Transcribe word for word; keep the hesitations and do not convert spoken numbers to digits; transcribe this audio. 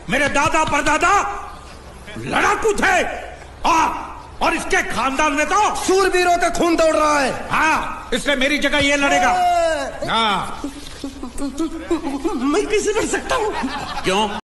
मेरे दादा परदादा लड़ाकू थे आ, और इसके खानदान में तो सूरवीरों का खून दौड़ रहा है। हाँ, इसलिए मेरी जगह ये लड़ेगा। हाँ। मैं कैसे लड़ सकता हूँ? क्यों?